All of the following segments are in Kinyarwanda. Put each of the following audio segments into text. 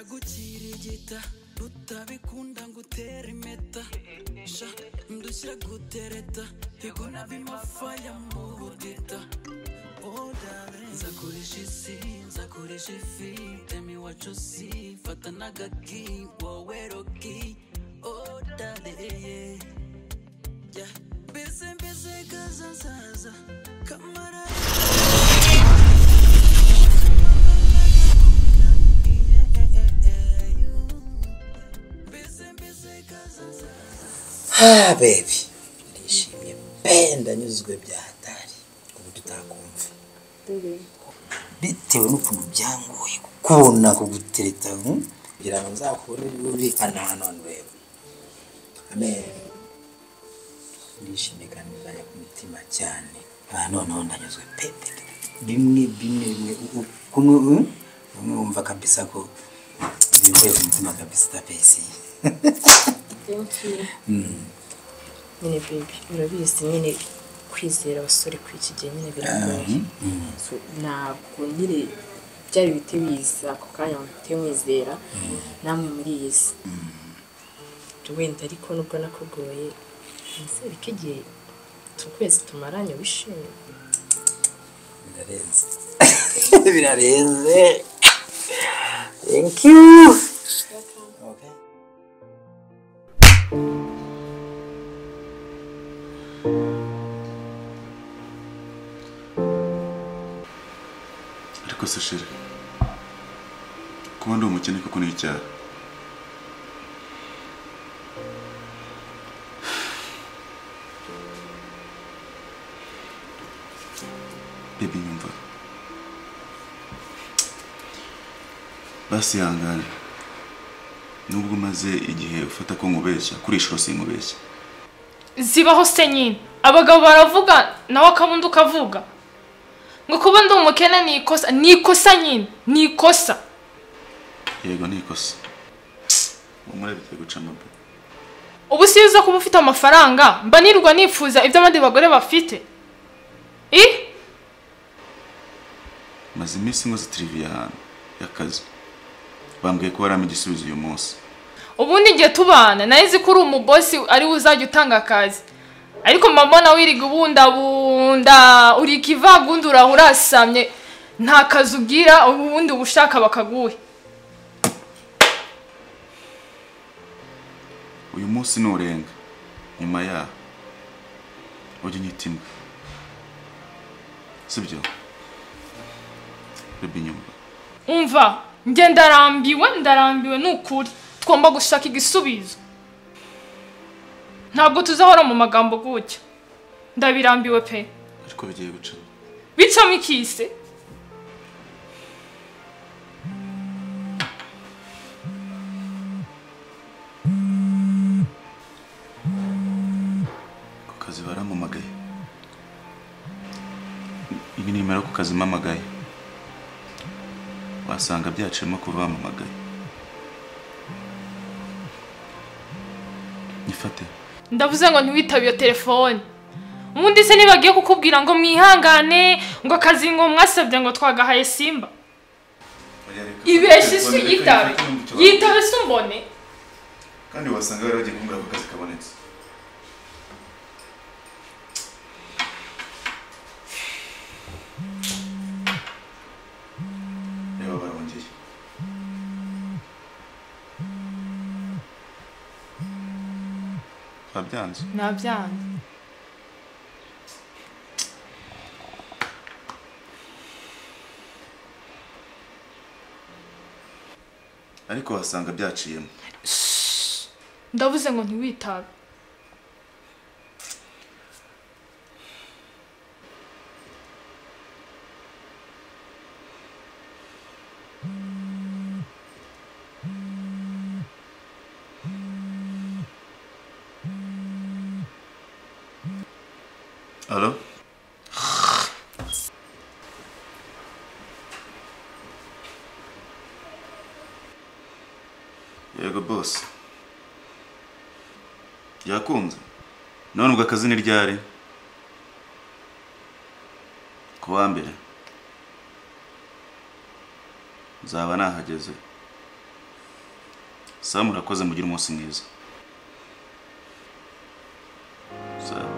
ndagukirigita rutabikunda ngutera impeta sha ndushyira gutereta yego nabimafaya mu budita nzakoresha ifi temi wacu si fata n'agaki wowe roki mbese kazazaza kamara baby ndishimye ndanyuzwe bya hatari ubu tutakumva bitewe n'ukuntu byangoye kubona kugutereta kugira ngo nzakubone uri hano rero amen ndishimye kandi ndaya ku mitima cyane noneho ndanyuzwe pepe bimwe kumwe wumva kabisa ko bivuye ku mutima kabisa pesi. Thank you. Nyine baby, urabizi nyine kwizera abasore kwiki gihe nyine biragoye. So ntabwo nyine byari bite biza ako kanya mutemwizera namwe muri yisi. Wenda ariko nubwo nakugoye ese bikigiye tukwezi tumaranye wishimye. Birarenze. Thank you. Okay. Ariko se sheri kuba ndi umukene koko ni icyaha. Baby nyumva basi yangana nubwo umaze igihe ufata ko nkubeshya kuri ishuro sinkubeshya. Zibaho se nyine abagabo baravuga nawe akabundi ukavuga ngo kuba ndi umukene ni ikosa nyine ni ikosa. Yego ni ikosa umure bite guca amabe. Ubu siza kuba ufite amafaranga mba nirwa nifuza ibyo abandi bagore bafite. Maze iminsi ngoze trivia hano y'akazi bambwiye ko barama igisubizo uyu munsi. Ubundi ngiye tubana naizi kuri umubosi ari uzajya utanga akazi ariko mama wiriga ubunda uri kivagundura urasamye nta kazi ugira ubundi ubushaka bakaguhe. Uyu munsi nurenga nyuma ya ujye nyitimba sibyo Baby nyumva umva nge ndarambiwe n'ukuri twomba gushaka igisubizo ntabwo tuzahora mu magambo gutya ndabirambiwe pe. ariko bigiye guca bicamo ikise ku kazi baramumagaye iyi nimero ku kazi mamagaye wasanga byacemo kuba bamumagaye. Nifate ndavuze ngo ntiwitabe iyo telefone ubundi se nibagiye kukubwira ngo mwihangane ngo akazi ngo mwasabye ngo twagahaye Simba ibeshye isi yitabe se umbone kandi wasanga bari bagiye kumbwira ko akazi kabonetse. Reba barongeye babyanze nabyanze ariko wasanga byaciyemo. ndavuze ngo ntiwitabe. Allo? Yego boss. Yakunze. None ubwo akazi ni ryari? Kuwa mbere. Zaba nahageze. Sawa murakoze mugira umunsi mwiza. Sawa.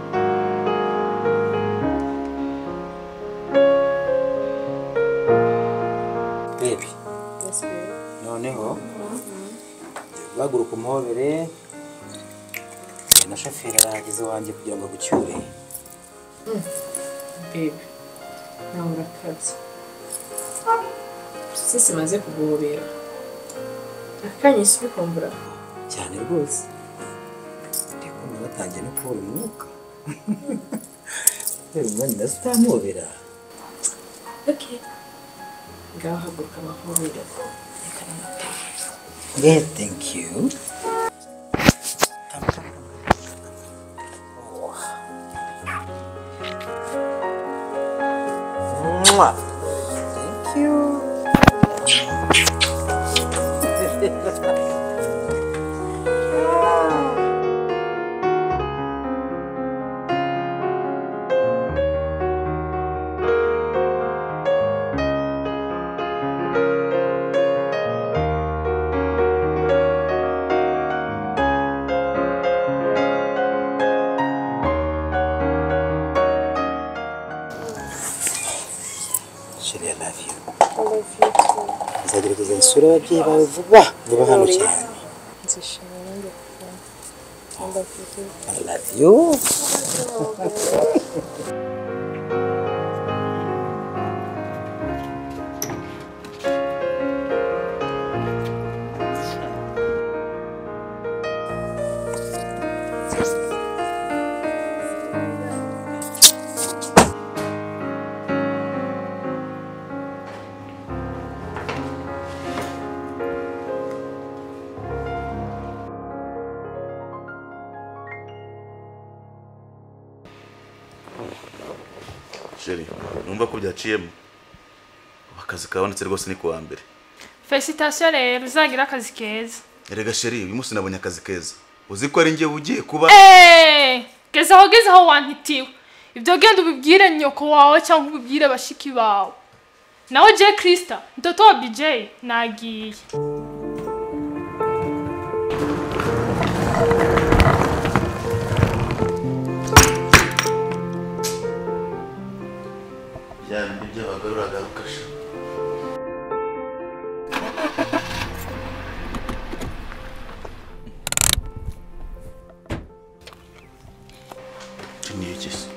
Baby. Yes, baby. Noneho baguruka umuhobere na shoferi arahageze wanjye kugira ngo agucyure. Baby, nawe urakabye. Sisi maze kuguhobera. Akanya isi bikumbura. Cyane rwose. Ndiko natangiye no kubura umwuka. Umwanya ndasitamuhobera. Okay. Ngaho haguruka amahobera. Reka namataha. Yeah, thank you. Mwah. Thank you. Sheri, I love you. I love you too. Nzagerageza nsure ababyeyi bawe vuba hano cyane. Nzishimira nanjye kuba. I love you too. I love you. Sheri, numva ko byaciyemo. Akazi kabonetse rwose ni kuwa mbere. Felicitation rero uzagira akazi keza. Erega Sheri, uyu munsi nabonye akazi keza. Uzi ko ari njye ugiye kuba geze aho wantitiwe. Ibyo genda ubibwire nyoko wawe cyangwa ubibwire bashiki bawe. Naho je Christa, mtoto wa BJ nagiye. Byari ibyo bagaruraga rukasha. Chini yikisi.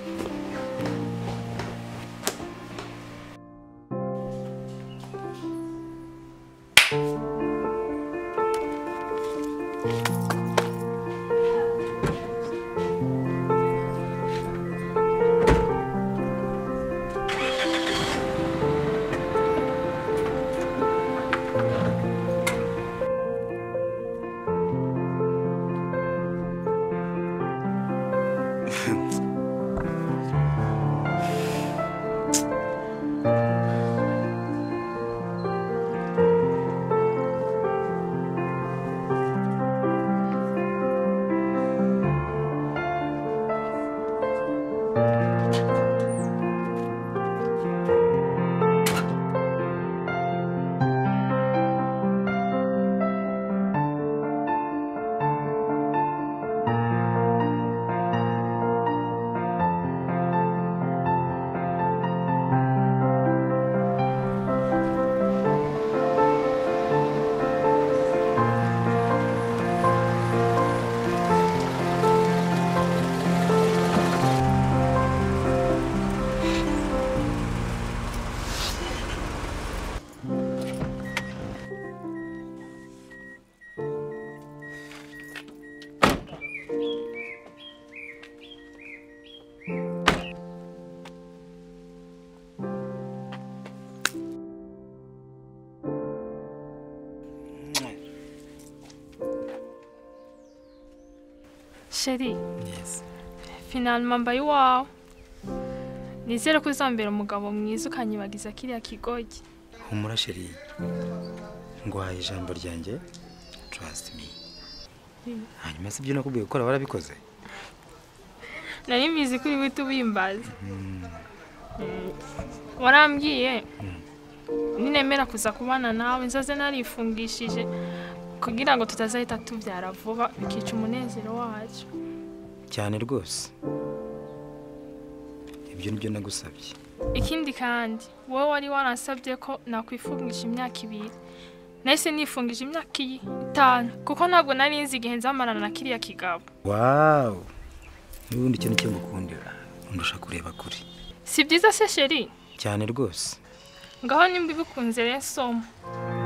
Sheri, Yes. finalement mbaye iwawe. Nizere ko uzambera umugabo mwiza ukanyibagiza kiriya kigogi. Humura Sheri. Ngwaye ijambo ryanjye. Trust me. Hanyuma si byo nakubwiye gukora warabikoze. Nari mbizi kuri witu bimbaza. Warambwiye. Ninemera kuza kubana nawe nzaze narifungishije. kugira ngo tutazahita tubyara vuba bikica umunezero wacu. cyane rwose. Ibyo nibyo nagusabye. Ikindi kandi wowe wari waransabye ko nakwifungisha imyaka 2. Nahise nifungije imyaka 5 kuko ntabwo nari nzi igihe nzamarana na kiriya kigabo. Wow. Nubundi cyo nicyo ngukundira. Undusha kureba kuri. Si byiza se sheri? Cyane rwose. Ngaho nimba bikunze rero soma.